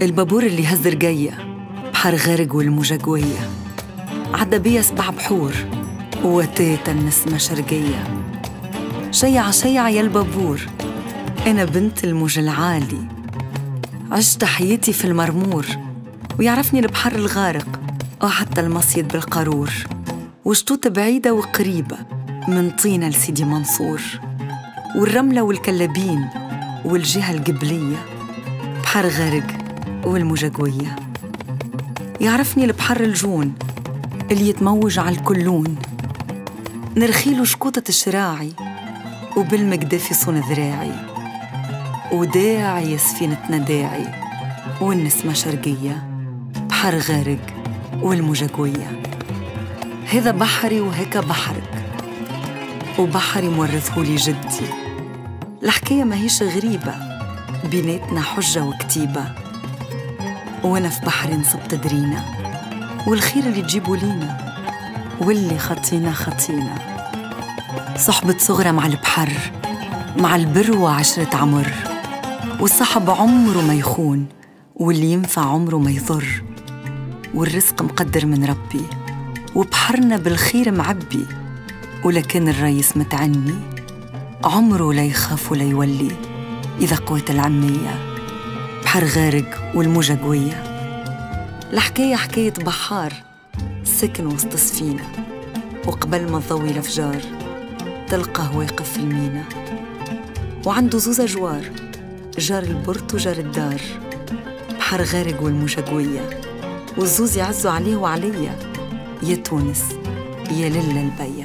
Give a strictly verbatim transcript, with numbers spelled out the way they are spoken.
البابور اللي هز رقية بحر غارق والموجة قوية، عدى بيا سبع بحور ووتيت النسمة شرقية. شيع شيع يا البابور، أنا بنت الموج العالي، عشت حياتي في المرمور، ويعرفني البحر الغارق أو حتى المصيد بالقارور، وشطوط بعيدة وقريبة من طينة لسيدي منصور، والرملة والكلابين والجهة القبلية بحر غارق والموجة قوية. يعرفني البحر الجون اللي يتموج على الكلون، نرخيله شكوطة الشراعي وبالمقدف يصون ذراعي، وداعي سفينتنا داعي والنسمة شرقية بحر غارق والموجة قوية. هذا بحري وهيك بحرك، وبحري مورثهولي جدي. الحكاية ما هيش غريبة، بيناتنا حجة وكتيبة، وانا في بحري نصب تدرينا، والخير اللي تجيبه لينا واللي خطينا خطينا. صحبة صغرى مع البحر، مع البر وعشرة عمر، والصحب عمره ما يخون، واللي ينفع عمره ما يضر، والرزق مقدر من ربي، وبحرنا بالخير معبي، ولكن الريس متعني عمره لا يخاف ولا يولي إذا قوت العمية بحر غارق والموجة قوية. الحكاية حكاية بحار سكن وسط سفينة، وقبل ما تضوي الأفجار تلقاه واقف في المينا، وعنده زوزة جوار، جار البرت وجار الدار بحر غارق والموجة قوية، والزوز يعزوا عليه وعليا، يا تونس يا للا البيا.